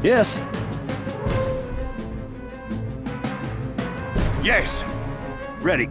Yes. Yes. Ready.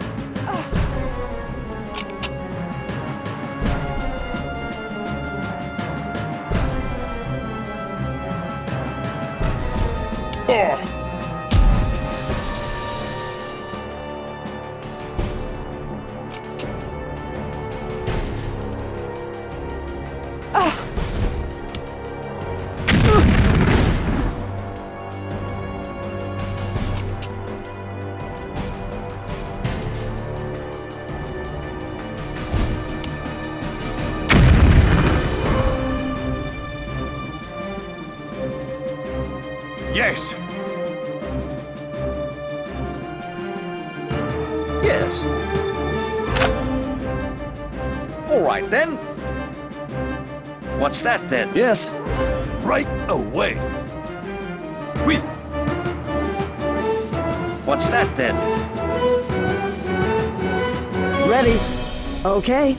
Yes. Yes. All right then. What's that then? Yes. Right away. Oui. What's that then? Ready. Okay.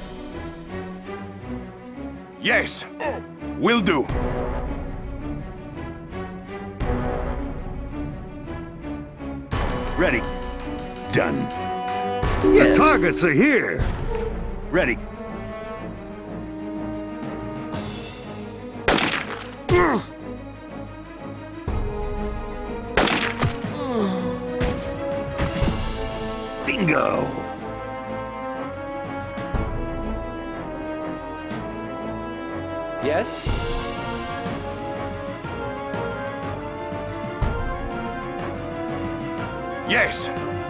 Yes. Will do. Ready. Done. Yes. The targets are here. Ready. Bingo. Yes. Yes.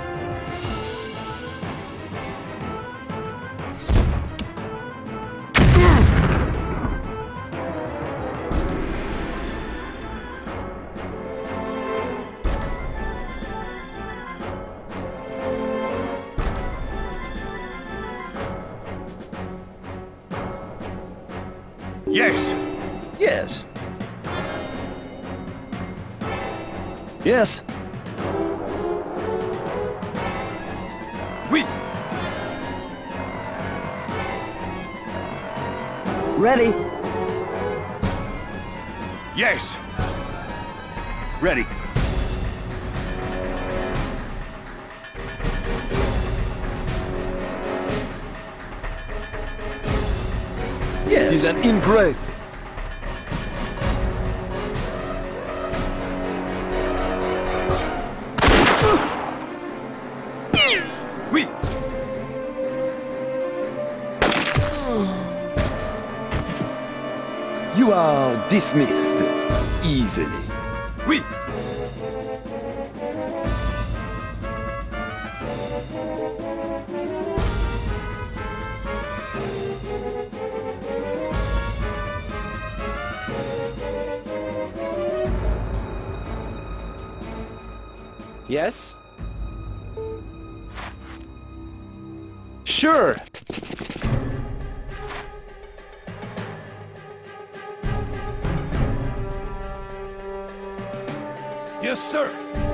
Yes. Yes. Yes. Oui. Ready. Yes. Ready. Yes. It is an ingrate. Oui. You are dismissed easily. Oui. Yes. Sure. Yes, sir.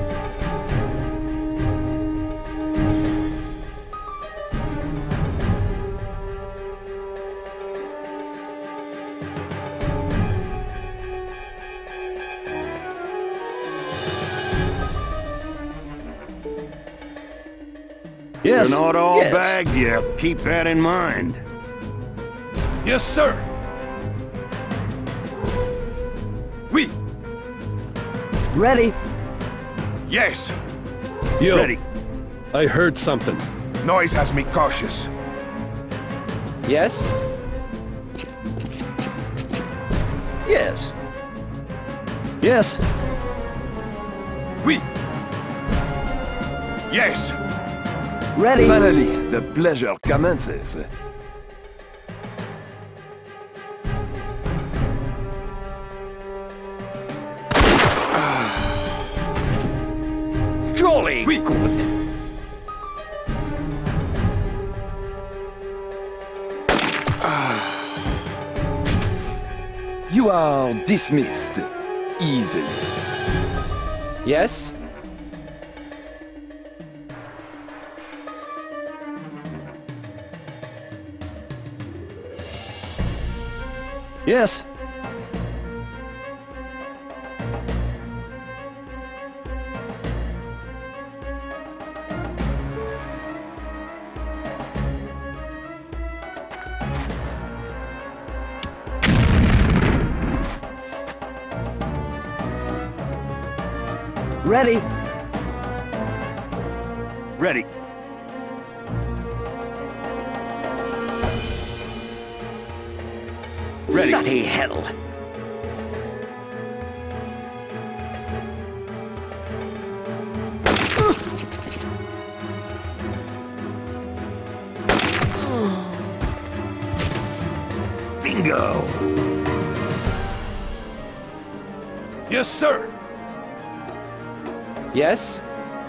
Yes. You're not all Yes. bagged yet. Keep that in mind. Yes, sir. Oui. Ready. Yes. Yo, Ready. I heard something. Noise has me cautious. Yes. Yes. Yes. Oui. Yes. Ready. Finally, the pleasure commences. Jolly Oui. good. You are dismissed easily. Yes. Yes. Ready. Ready. Ready. Bloody hell. Bingo. Yes, sir. Yes?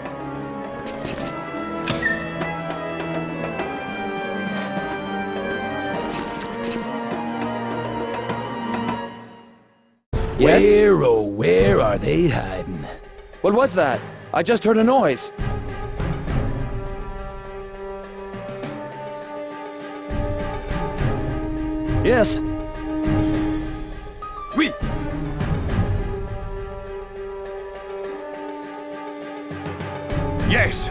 Yes? Where, oh, where are they hiding? What was that? I just heard a noise. Yes. Oui. Yes.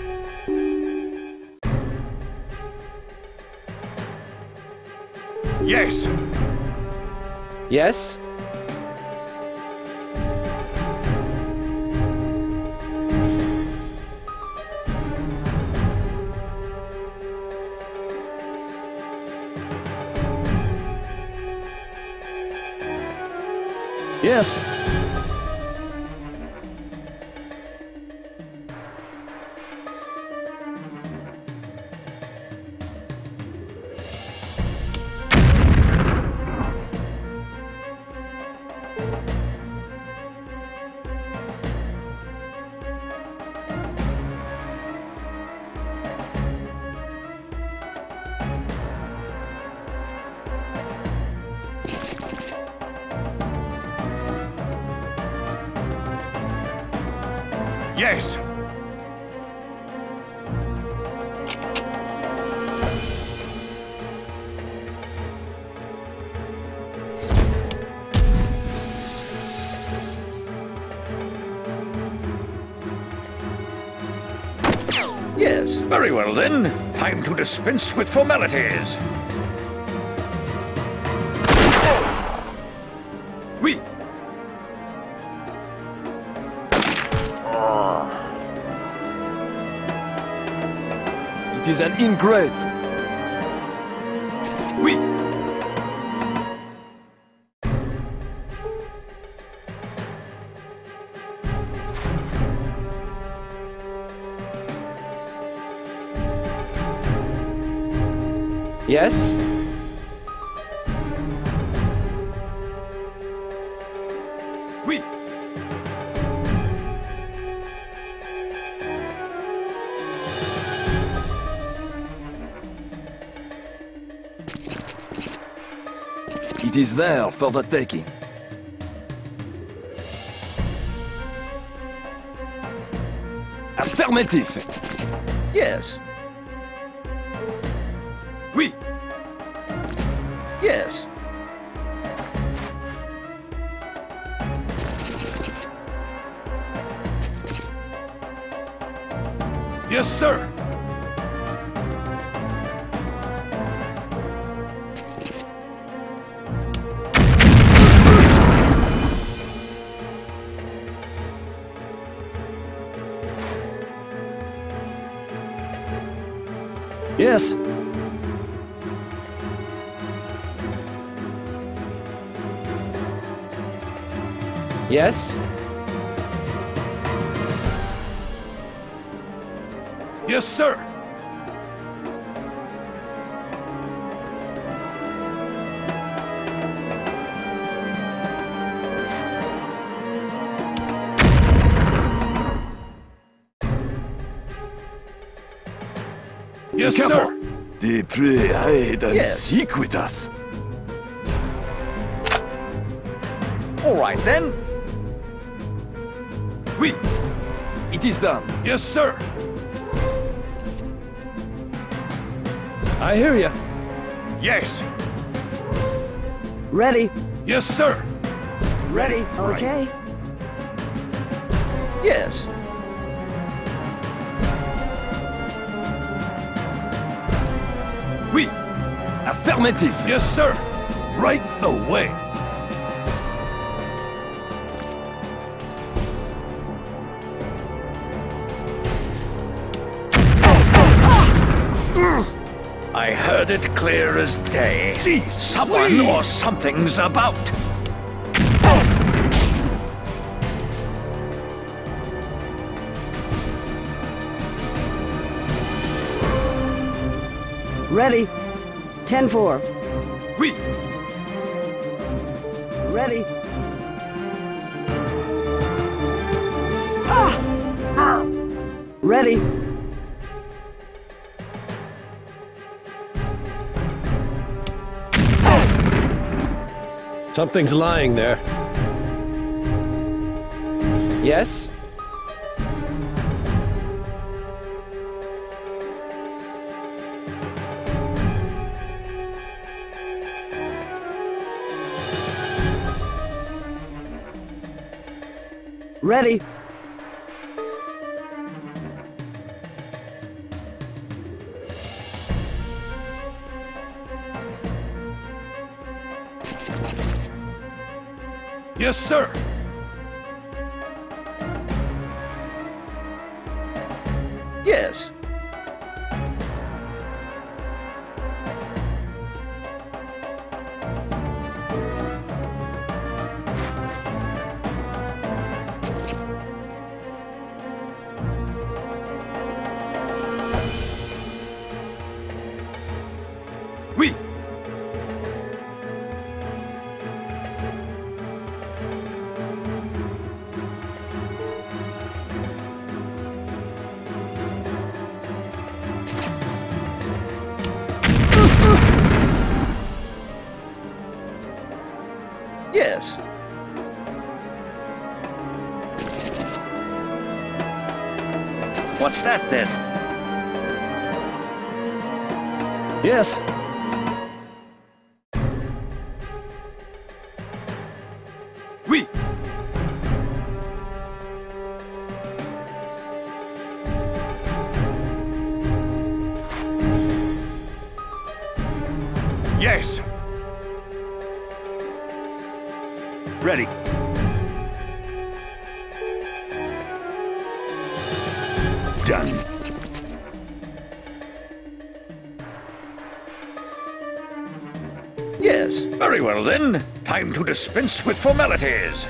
Yes. Yes? Yes. Yes. Yes. Very well then. Time to dispense with formalities. Oui. It is an ingrate. Oui. Yes? Oui. It is there for the taking. Affirmative. Yes. Oui. Yes. Yes, sir. Yes. Yes? Yes, sir. Yes, sir. They play hide and Yes. seek with us. All right then. Oui. It is done. Yes, sir. I hear you. Yes. Ready. Yes, sir. Ready. Okay. Yes. Oui. Affirmative. Yes, sir. Right away. heard it clear as day. Jeez, Someone please. or something's about. Ready. 10-4. Oui. Ready. Ready. Something's lying there. Yes? Ready. Yes, sir. Yes. Oui. Yes. What's that then? Yes. Oui. Yes. Ready. Done. Yes. Very well then. Time to dispense with formalities.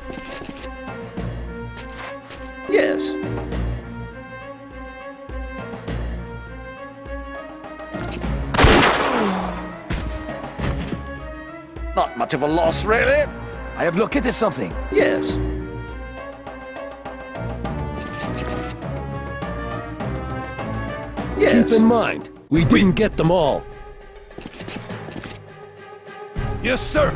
Yes. Not much of a loss, really. I have located something. Yes. Yes. Keep in mind, we didn't get them all. Yes, sir.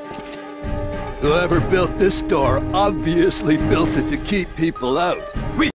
Whoever built this store obviously built it to keep people out. Oui.